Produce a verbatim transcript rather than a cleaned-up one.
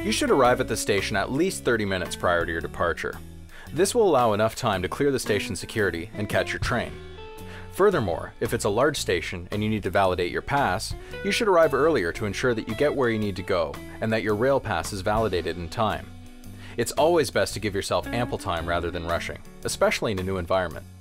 You should arrive at the station at least thirty minutes prior to your departure. This will allow enough time to clear the station security and catch your train. Furthermore, if it's a large station and you need to validate your pass, you should arrive earlier to ensure that you get where you need to go and that your rail pass is validated in time. It's always best to give yourself ample time rather than rushing, especially in a new environment.